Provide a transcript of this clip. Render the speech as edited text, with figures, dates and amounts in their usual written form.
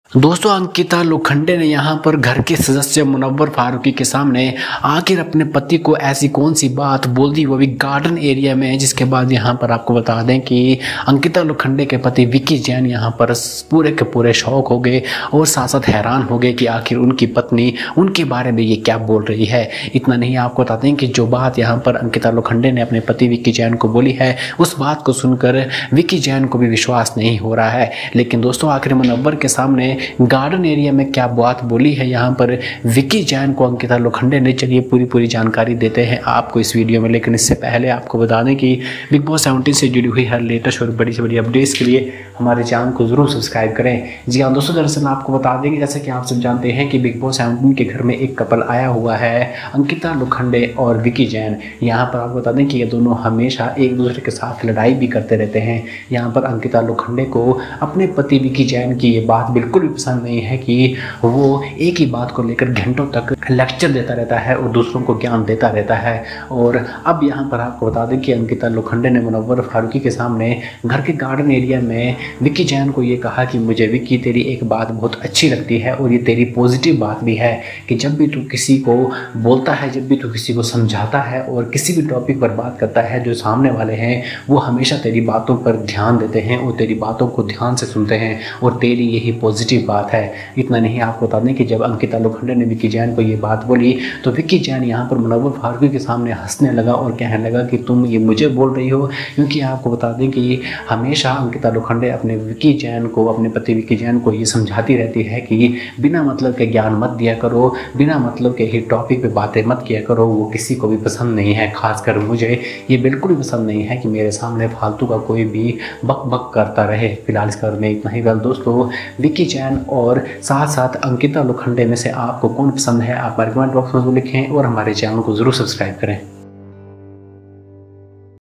दोस्तों अंकिता लोखंडे ने यहाँ पर घर के सदस्य मुनव्वर फारूकी के सामने आखिर अपने पति को ऐसी कौन सी बात बोल दी, वो भी गार्डन एरिया में, जिसके बाद यहाँ पर आपको बता दें कि अंकिता लोखंडे के पति विक्की जैन यहाँ पर पूरे के पूरे शौक हो गए और साथ साथ हैरान हो गए कि आखिर उनकी पत्नी उनके बारे में ये क्या बोल रही है। इतना नहीं, आपको बता दें कि जो बात यहाँ पर अंकिता लोखंडे ने अपने पति विक्की जैन को बोली है, उस बात को सुनकर विक्की जैन को भी विश्वास नहीं हो रहा है। लेकिन दोस्तों आखिर मुनव्वर के सामने गार्डन एरिया में क्या बात बोली है यहाँ पर विक्की जैन को अंकिता लोखंडे ने, चलिए पूरी जानकारी देते हैं आपको इस वीडियो में। लेकिन इससे पहले आपको बता दें कि बिग बॉस 17 से जुड़ी हुई हर लेटेस्ट और बड़ी से बड़ी अपडेट्स के लिए हमारे चैनल को जरूर सब्सक्राइब करें। जी हाँ दोस्तों, दरअसल आपको बता दें कि जैसे कि आप सब जानते हैं कि बिग बॉस 17 के घर में एक कपल आया हुआ है, अंकिता लोखंडे और विक्की जैन। यहाँ पर आपको बता दें कि ये दोनों हमेशा एक दूसरे के साथ लड़ाई भी करते रहते हैं। यहाँ पर अंकिता लोखंडे को अपने पति विक्की जैन की ये बात बिल्कुल भी पसंद नहीं है कि वो एक ही बात को लेकर घंटों तक लेक्चर देता रहता है और दूसरों को ज्ञान देता रहता है। और अब यहाँ पर आपको बता दें कि अंकिता लोखंडे ने मुनव्वर फारूकी के सामने घर के गार्डन एरिया में विक्की जैन को ये कहा कि मुझे विक्की तेरी एक बात बहुत अच्छी लगती है और ये तेरी पॉजिटिव बात भी है कि जब भी तू किसी को बोलता है, जब भी तू किसी को समझाता है और किसी भी टॉपिक पर बात करता है, जो सामने वाले हैं वो हमेशा तेरी बातों पर ध्यान देते हैं और तेरी बातों को ध्यान से सुनते हैं और तेरी यही पॉजिटिव बात है। इतना नहीं, आपको बता दें कि जब अंकिता लोखंडे ने विक्की जैन को ये बात बोली तो विक्की जैन यहाँ पर मुनव्वर फारूकी के सामने हंसने लगा और कहने लगा कि तुम ये मुझे बोल रही हो। क्योंकि आपको बता दें कि हमेशा अंकिता लोखंडे अपने विक्की जैन को, अपने पति विक्की जैन को ये समझाती रहती है कि बिना मतलब के ज्ञान मत दिया करो, बिना मतलब के ही टॉपिक पे बातें मत किया करो, वो किसी को भी पसंद नहीं है। खासकर मुझे ये बिल्कुल भी पसंद नहीं है कि मेरे सामने फालतू का कोई भी बक बक करता रहे। फिलहाल इस खबर में इतना ही। वेल दोस्तों, विक्की जैन और साथ साथ अंकिता लोखंडे में से आपको कौन पसंद है, आप कमेंट बॉक्स में लिखें और हमारे चैनल को जरूर सब्सक्राइब करें।